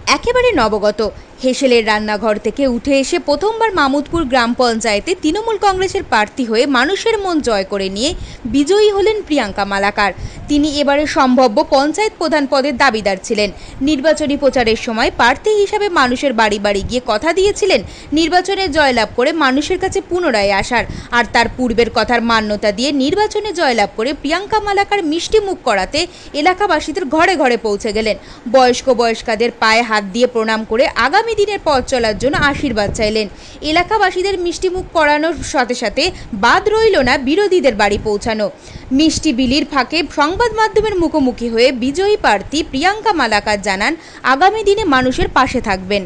একেবারে নবগত। হেসেলের রান্নাঘর থেকে উঠে এসে প্রথমবার মামুদপুর গ্রাম পঞ্চায়েতে তৃণমূল কংগ্রেসের প্রার্থী হয়ে মানুষের মন জয় করে নিয়ে বিজয়ী হলেন প্রিয়াঙ্কা মালাকার। তিনি এবারে সম্ভাব্য পঞ্চায়েত প্রধান পদের দাবিদার ছিলেন। নির্বাচনী প্রচারের সময় প্রার্থী হিসাবে মানুষের বাড়ি বাড়ি গিয়ে কথা দিয়েছিলেন নির্বাচনে জয়লাভ করে মানুষের কাছে পুনরায় আসার। আর তার পূর্বের কথার মান্যতা দিয়ে নির্বাচনে জয়লাভ করে প্রিয়াঙ্কা মালাকার মিষ্টি মুখ করাতে এলাকাবাসীদের ঘরে ঘরে পৌঁছে গেলেন। বয়স্কাদের পায়ে হাত দিয়ে প্রণাম করে আগামী দিনের পথ চলার জন্য আশীর্বাদ চাইলেন। এলাকাবাসীদের মিষ্টি মুখ করানোর সাথে সাথে বাদ রইল না বিরোধীদের বাড়ি পৌঁছানো। মিষ্টি বিলির ফাঁকে সংবাদ মাধ্যমের মুখোমুখি হয়ে বিজয়ী প্রার্থী প্রিয়াঙ্কা মালাকার জানান আগামী দিনে মানুষের পাশে থাকবেন।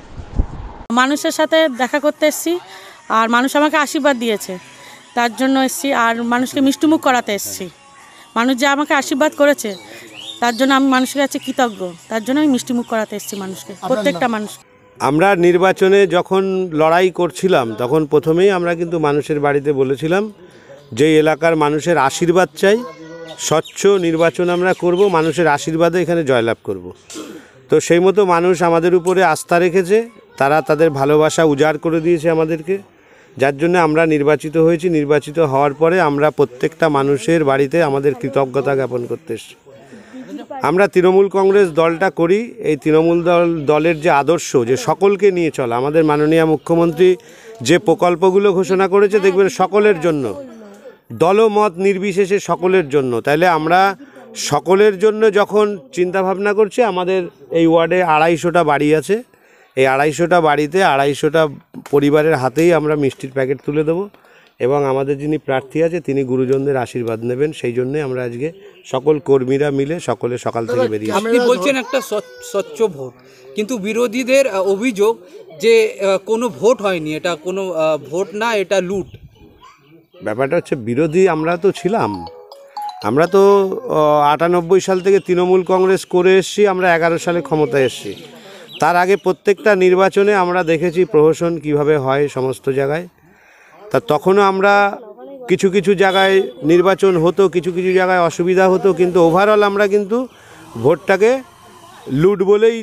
মানুষের সাথে দেখা করতে এসেছি আর মানুষ আমাকে আশীর্বাদ দিয়েছে, তার জন্য এসেছি। আর মানুষকে মিষ্টিমুখ করাতে এসেছি। মানুষ যে আমাকে আশীর্বাদ করেছে তার জন্য আমি মানুষের কাছে কৃতজ্ঞ। তার জন্য আমি মিষ্টিমুখ করাতে এসেছি মানুষকে, প্রত্যেকটা মানুষ। আমরা নির্বাচনে যখন লড়াই করছিলাম তখন প্রথমেই আমরা কিন্তু মানুষের বাড়িতে বলেছিলাম যে এলাকার মানুষের আশীর্বাদ চাই, স্বচ্ছ নির্বাচন আমরা করব, মানুষের আশীর্বাদে এখানে জয়লাভ করব। তো সেই মতো মানুষ আমাদের উপরে আস্থা রেখেছে, তারা তাদের ভালোবাসা উজাড় করে দিয়েছে আমাদেরকে, যার জন্য আমরা নির্বাচিত হয়েছি। নির্বাচিত হওয়ার পরে আমরা প্রত্যেকটা মানুষের বাড়িতে আমাদের কৃতজ্ঞতা জ্ঞাপন করতে এসেছি। আমরা তৃণমূল কংগ্রেস দলটা করি, এই তৃণমূল দলের যে আদর্শ, যে সকলকে নিয়ে চলা, আমাদের মাননীয় মুখ্যমন্ত্রী যে প্রকল্পগুলো ঘোষণা করেছে দেখবেন সকলের জন্য, দলমত নির্বিশেষে সকলের জন্য। তাইলে আমরা সকলের জন্য যখন চিন্তা ভাবনা করছি, আমাদের এই ওয়ার্ডে 250টা বাড়ি আছে। এই 250টা বাড়িতে 250টা পরিবারের হাতেই আমরা মিষ্টির প্যাকেট তুলে দেবো এবং আমাদের যিনি প্রার্থী আছে তিনি গুরুজনদের আশীর্বাদ নেবেন। সেই জন্যে আমরা আজকে সকল কর্মীরা মিলে সকলে সকাল থেকে বেরিয়ে। আপনি বলছেন একটা স্বচ্ছ ভোট, কিন্তু বিরোধীদের অভিযোগ যে কোনো ভোট হয়নি, এটা কোনো ভোট না, এটা লুট। ব্যাপারটা হচ্ছে বিরোধী আমরা তো ছিলাম, আমরা তো 98 সাল থেকে তৃণমূল কংগ্রেস করে এসেছি, আমরা 11 সালে ক্ষমতায় এসেছি। তার আগে প্রত্যেকটা নির্বাচনে আমরা দেখেছি প্রহসন কিভাবে হয় সমস্ত জায়গায়। তা তখনও আমরা কিছু কিছু জায়গায় নির্বাচন হতো, কিছু কিছু জায়গায় অসুবিধা হতো, কিন্তু ওভারঅল আমরা কিন্তু ভোটটাকে লুট বলেই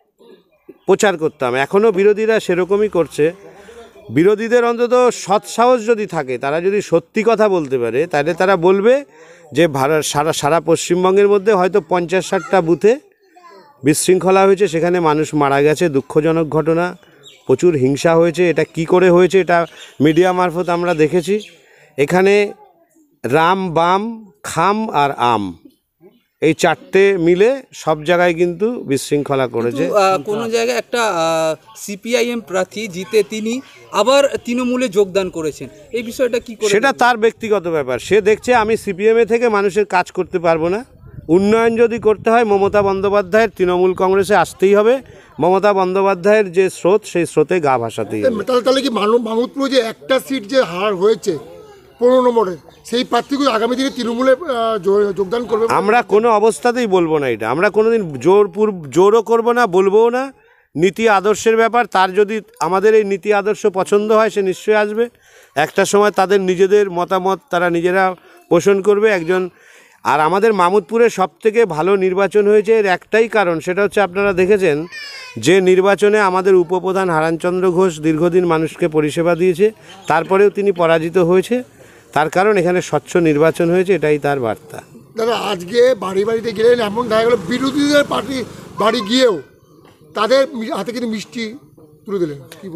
প্রচার করতাম। এখনও বিরোধীরা সেরকমই করছে। বিরোধীদের অন্তত সৎসাহস যদি থাকে, তারা যদি সত্যি কথা বলতে পারে, তাহলে তারা বলবে যে সারা পশ্চিমবঙ্গের মধ্যে হয়তো 50-60টা বুথে বিশৃঙ্খলা হয়েছে, সেখানে মানুষ মারা গেছে, দুঃখজনক ঘটনা, প্রচুর হিংসা হয়েছে। এটা কি করে হয়েছে এটা মিডিয়া মারফত আমরা দেখেছি। এখানে রাম, বাম, খাম আর আম, এই 4টে মিলে সব জায়গায় কিন্তু বিশৃঙ্খলা করেছে। কোনো জায়গায় একটা সিপিআইএম প্রার্থী জিতে তিনি আবার তৃণমূলে যোগদান করেছেন, এই বিষয়টা কি করে? সেটা তার ব্যক্তিগত ব্যাপার। সে দেখছে আমি সিপিএমে থেকে মানুষের কাজ করতে পারবো না, উন্নয়ন যদি করতে হয় মমতা বন্দ্যোপাধ্যায়ের তৃণমূল কংগ্রেসে আসতেই হবে। মমতা বন্দ্যোপাধ্যায়ের যে স্রোত, সেই স্রোতে গা ভাসাতেই হবে। তাহলে কি মামুদপুরে যে একটা সিট যে হার হয়েছে 15 নম্বরে, সেই প্রার্থীগুলো আগামী দিনে তৃণমূলে যোগদান করবে? আমরা কোনো অবস্থাতেই বলবো না এটা, আমরা কোনোদিন জোরও করবো না, বলবো না। নীতি আদর্শের ব্যাপার, তার যদি আমাদের এই নীতি আদর্শ পছন্দ হয় সে নিশ্চয়ই আসবে। একটা সময় তাদের নিজেদের মতামত তারা নিজেরা পোষণ করবে একজন। আর আমাদের মামুদপুরে সবথেকে ভালো নির্বাচন হয়েছে, এর একটাই কারণ, সেটা হচ্ছে আপনারা দেখেছেন যে নির্বাচনে আমাদের উপপ্রধান হারানচন্দ্র ঘোষ দীর্ঘদিন মানুষকে পরিষেবা দিয়েছে, তারপরেও তিনি পরাজিত হয়েছে। তার কারণ এখানে স্বচ্ছ নির্বাচন হয়েছে, এটাই তার বার্তা। দাদা, আজকে বাড়ি বাড়িতে গেলেন, এমন দেখা গেল বিরোধীদের পার্টি বাড়ি গিয়েও তাদের হাতে কিন্তু মিষ্টি তুলে দিলেন।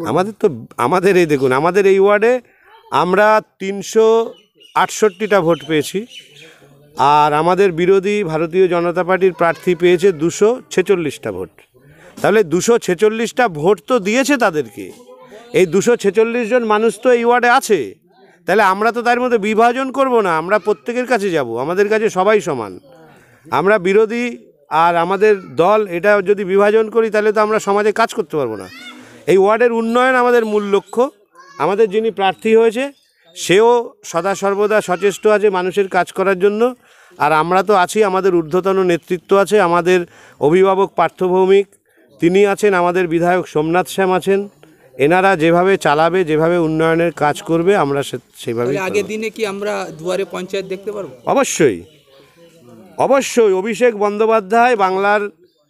আমাদের এই দেখুন, আমাদের এই ওয়ার্ডে আমরা 368টা ভোট পেয়েছি, আর আমাদের বিরোধী ভারতীয় জনতা পার্টির প্রার্থী পেয়েছে 246টা ভোট। তাহলে 246টা ভোট তো দিয়েছে তাদেরকে। এই 246 জন মানুষ তো এই ওয়ার্ডে আছে, তাহলে আমরা তো তার মধ্যে বিভাজন করব না, আমরা প্রত্যেকের কাছে যাব, আমাদের কাছে সবাই সমান। আমরা বিরোধী আর আমাদের দল এটা যদি বিভাজন করি তাহলে তো আমরা সমাজে কাজ করতে পারবো না। এই ওয়ার্ডের উন্নয়ন আমাদের মূল লক্ষ্য। আমাদের যিনি প্রার্থী হয়েছে সেও সদা সর্বদা সচেষ্ট আছে মানুষের কাজ করার জন্য, আর আমরা তো আছি, আমাদের ঊর্ধ্বতন নেতৃত্ব আছে, আমাদের অভিভাবক পার্থ ভৌমিক তিনি আছেন, আমাদের বিধায়ক সোমনাথ শ্যাম আছেন। এনারা যেভাবে চালাবে, যেভাবে উন্নয়নের কাজ করবে, আমরা সেভাবে। আগের দিনে কি আমরা দুয়ারে পঞ্চায়েত দেখতে পারবো? অবশ্যই অবশ্যই। অভিষেক বন্দ্যোপাধ্যায় বাংলার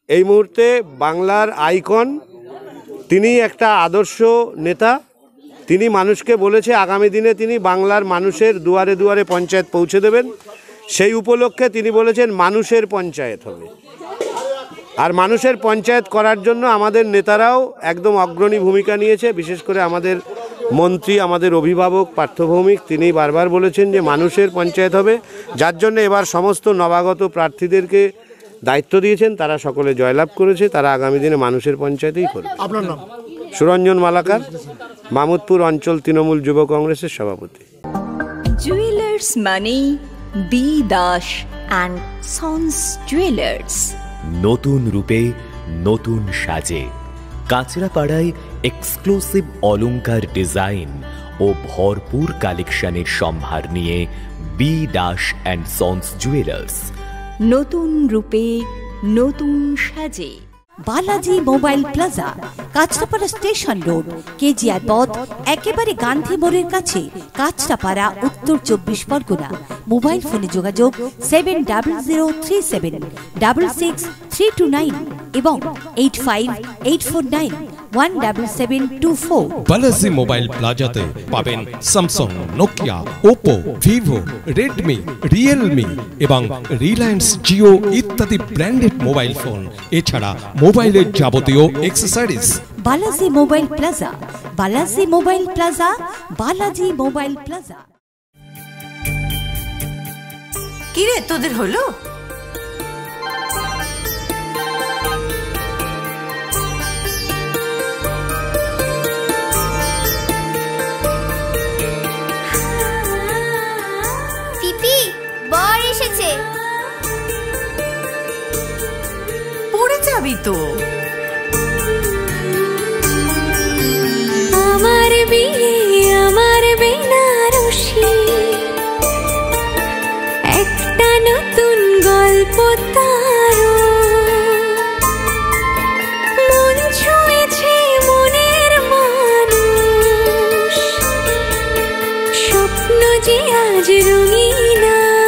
এই মুহূর্তে বাংলার আইকন, তিনি একটা আদর্শ নেতা। তিনি মানুষকে বলেছে আগামী দিনে তিনি বাংলার মানুষের দুয়ারে দুয়ারে পঞ্চায়েত পৌঁছে দেবেন। সেই উপলক্ষে তিনি বলেছেন মানুষের পঞ্চায়েত হবে। আর মানুষের পঞ্চায়েত করার জন্য আমাদের নেতারাও একদম অগ্রণী ভূমিকা নিয়েছে। বিশেষ করে আমাদের মন্ত্রী, আমাদের অভিভাবক পার্থ ভৌমিক, তিনি বারবার বলেছেন যে মানুষের পঞ্চায়েত হবে, যার জন্য এবার সমস্ত নবাগত প্রার্থীদেরকে দায়িত্ব দিয়েছেন। তারা সকলে জয়লাভ করেছে, তারা আগামী দিনে মানুষের পঞ্চায়েতেই করবে। আপনার নাম? সুরঞ্জন মালাকার, মামুদপুর অঞ্চল তৃণমূল যুব কংগ্রেসের সভাপতি। জুয়েলার্স মানি B Das and sons jewellers. নতুন রূপে নতুন সাজে কাঁচরাপাড়ায় এক্সক্লুসিভ অলংকার ডিজাইন ও ভরপুর কালেকশনের সম্ভার নিয়ে B Das and sons jewellers. নতুন রূপে নতুন সাজে। Balaji mobile plaza, Kanchrapara station road, KGR পথ, একেবারে গান্ধী মোড়ের কাছে, কাঁচরাপাড়া, উত্তর 24 পরগনা। মোবাইল ফোনে যোগাযোগ 7003766329 এবং 8584917724। বালাজি মোবাইল প্লাজাতে পাবেন Samsung, Nokia, Oppo, Vivo, Redmi, Realme এবং রিলায়েন্স জিও ইত্যাদি ব্র্যান্ডেড মোবাইল ফোন, এছাড়া মোবাইলের যাবতীয় accessories. Balaji mobile plaza, Balaji mobile plaza, Balaji mobile plaza. কি রে তোদের হলো? পিপি, বর এসেছে। পড়ে যাবি তো। আমার বিয়ে, আমার বেনারসি, একটা নতুন গল্প তার, মন ছুঁয়েছে মনের মানুষ, স্বপ্ন যে আজ রঙিন।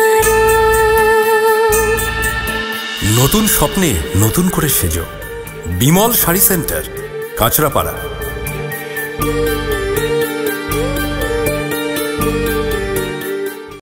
নতুন স্বপ্নে নতুন করে সেজো। বিমল শাড়ি সেন্টার, কাঁচরাপাড়া।